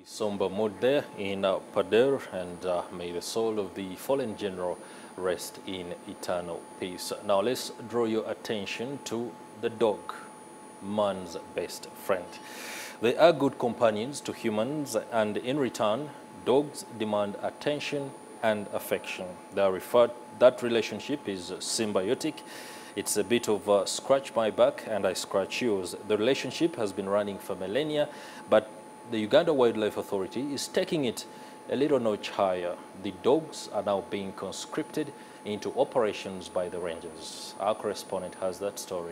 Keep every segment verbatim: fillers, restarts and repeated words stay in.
Somber mood there in uh, Pader, and uh, may the soul of the fallen general rest in eternal peace. Now let's draw your attention to the dog, man's best friend. They are good companions to humans, and in return, dogs demand attention and affection. They are referred, that relationship is symbiotic. It's a bit of uh, scratch my back and I scratch yours. The relationship has been running for millennia, but the Uganda Wildlife Authority is taking it a little notch higher. The dogs are now being conscripted into operations by the rangers. Our correspondent has that story.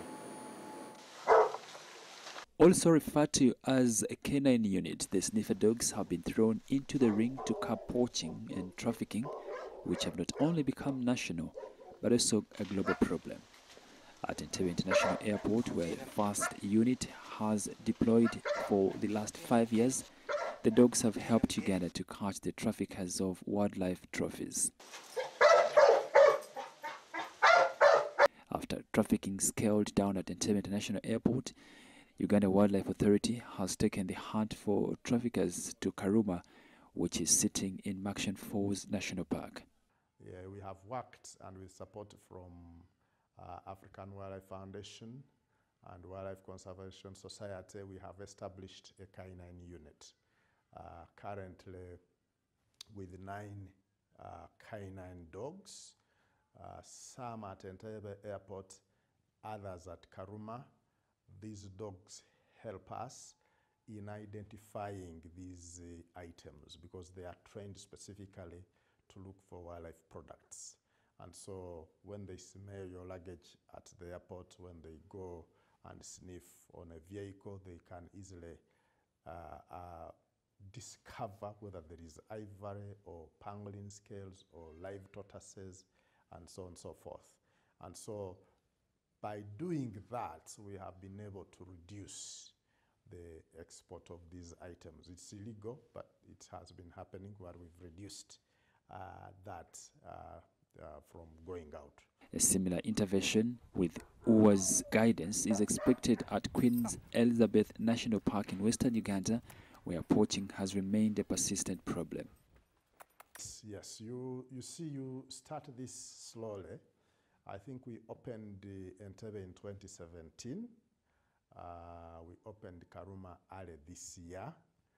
Also referred to as a canine unit, the sniffer dogs have been thrown into the ring to curb poaching and trafficking, which have not only become national, but also a global problem. At Entebbe International Airport, where the first unit has deployed for the last five years, the dogs have helped Uganda to catch the traffickers of wildlife trophies. After trafficking scaled down at Entebbe International Airport, Uganda Wildlife Authority has taken the hunt for traffickers to Karuma, which is sitting in Murchison Falls National Park. Yeah, we have worked and with support from uh, African Wildlife Foundation and Wildlife Conservation Society, we have established a canine unit. Uh, currently with nine uh, canine dogs, uh, some at Entebbe Airport, others at Karuma. These dogs help us in identifying these uh, items because they are trained specifically to look for wildlife products. And so when they smell your luggage at the airport, when they go and sniff on a vehicle, they can easily uh, uh, discover whether there is ivory or pangolin scales or live tortoises and so on and so forth. And so by doing that, we have been able to reduce the export of these items. It's illegal, but it has been happening where we've reduced uh, that uh, uh, from going out. A similar intervention with U W A's guidance is expected at Queen's Elizabeth National Park in Western Uganda, where poaching has remained a persistent problem. Yes, you, you see, you start this slowly. I think we opened uh, Entebbe in twenty seventeen. Uh, we opened Karuma early this year.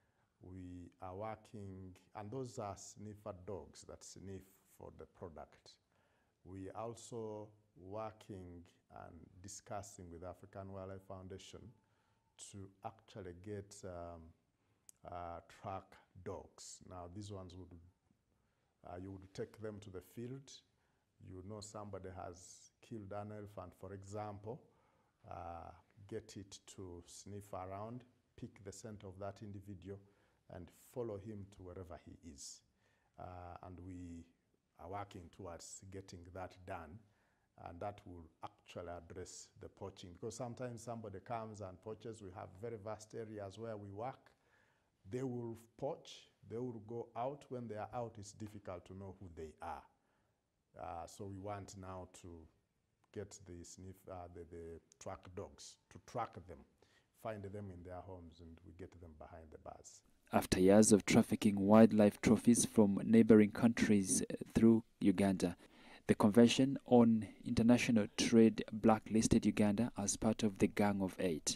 We are working, and those are sniffer dogs that sniff for the product. We are also working and discussing with African Wildlife Foundation to actually get um, uh, track dogs. Now these ones would, uh, you would take them to the field. You know somebody has killed an elephant, for example, uh, get it to sniff around, pick the scent of that individual, and follow him to wherever he is. Uh, and we are working towards getting that done, and that will actually address the poaching. Because sometimes somebody comes and poaches. We have very vast areas where we work. They will poach, they will go out. When they are out, it's difficult to know who they are. Uh, so we want now to get the sniff, uh, the, the track dogs, to track them, find them in their homes, and we get them behind the bars. After years of trafficking wildlife trophies from neighboring countries through Uganda, the Convention on International Trade blacklisted Uganda as part of the Gang of Eight.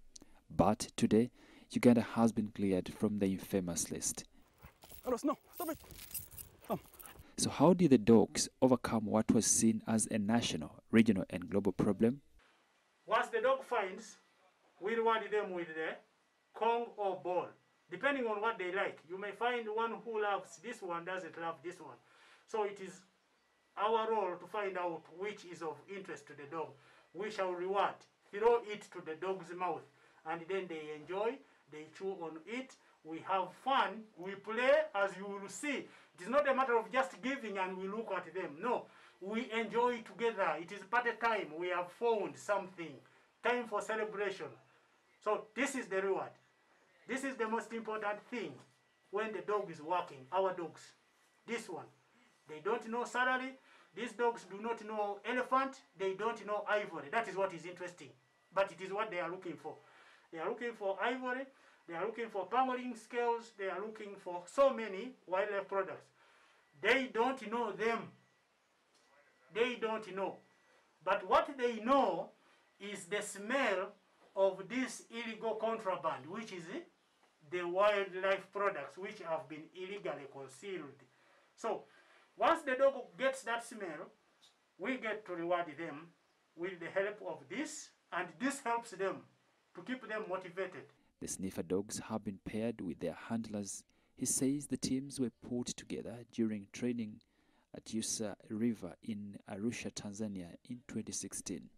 But today, Uganda has been cleared from the infamous list. No, stop it. Come. So how did the dogs overcome what was seen as a national, regional and global problem? Once the dog finds, we reward them with the Kong or ball, depending on what they like. You may find one who loves this one, doesn't love this one. So it is our role to find out which is of interest to the dog. We shall reward, throw it to the dog's mouth, and then they enjoy, they chew on it. We have fun, we play, as you will see. It is not a matter of just giving and we look at them. No, we enjoy together. It is party time. We have found something. Time for celebration. So this is the reward. This is the most important thing when the dog is working, our dogs. This one. They don't know salary. These dogs do not know elephant. They don't know ivory. That is what is interesting. But it is what they are looking for. They are looking for ivory. they are looking for pangolin scales, they are looking for so many wildlife products. They don't know them. They don't know. But what they know is the smell of this illegal contraband, which is the wildlife products which have been illegally concealed. So once the dog gets that smell, we get to reward them with the help of this, and this helps them to keep them motivated. The sniffer dogs have been paired with their handlers. He says the teams were put together during training at Usa River in Arusha, Tanzania in twenty sixteen.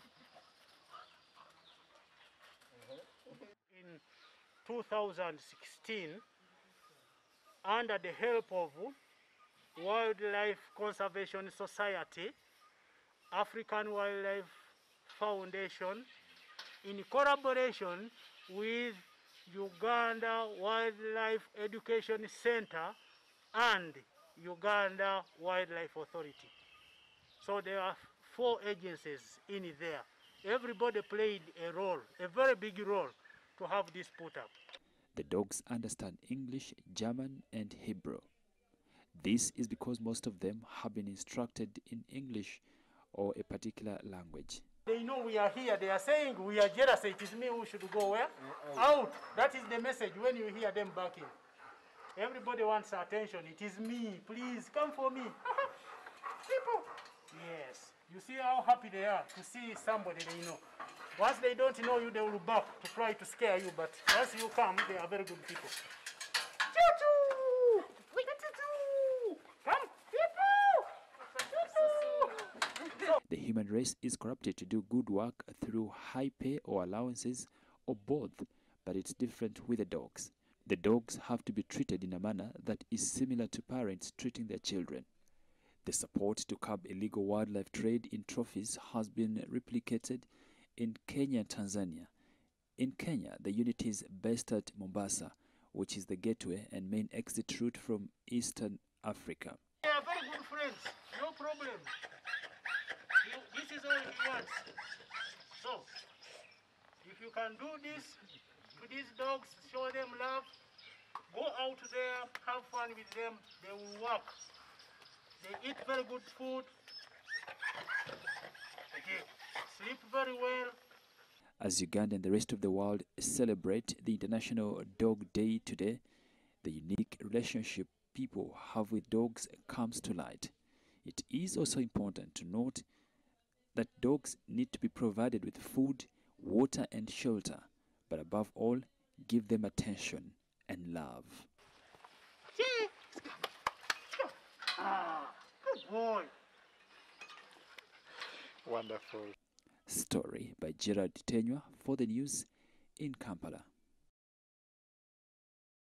In two thousand sixteen, under the help of Wildlife Conservation Society, African Wildlife Foundation, in collaboration with Uganda Wildlife Education Center and Uganda Wildlife Authority. So there are four agencies in there. Everybody played a role, a very big role, to have this put up. The dogs understand English, German, and Hebrew. This is because most of them have been instructed in English or a particular language. They know we are here. They are saying we are jealous. It is me who should go where? Out. That is the message when you hear them barking. Everybody wants attention. It is me. Please come for me. People. Yes. You see how happy they are to see somebody they know. Once they don't know you, they will bark to try to scare you. But once you come, they are very good people. Choo-choo! Come, people! The human race is corrupted to do good work through high pay or allowances or both, but it's different with the dogs. The dogs have to be treated in a manner that is similar to parents treating their children. The support to curb illegal wildlife trade in trophies has been replicated in Kenya and Tanzania. In Kenya, the unit is based at Mombasa, which is the gateway and main exit route from Eastern Africa. They are very good friends, no problem. You, this is all he wants. So, if you can do this to these dogs, show them love, go out there, have fun with them, they will work. They eat very good food, they sleep very well. As Uganda and the rest of the world celebrate the International Dog Day today, the unique relationship people have with dogs comes to light. It is also important to note that dogs need to be provided with food, water, and shelter, but above all, give them attention and love. Ah, good boy. Wonderful. Story by Gerard Tenywa for the news in Kampala.